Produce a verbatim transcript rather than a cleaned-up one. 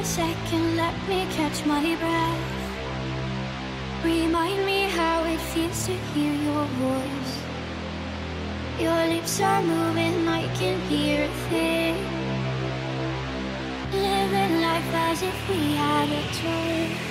second, let me catch my breath. Remind me how it feels to hear your voice. Your lips are moving, I can hear a thing. Living life as if we had a choice.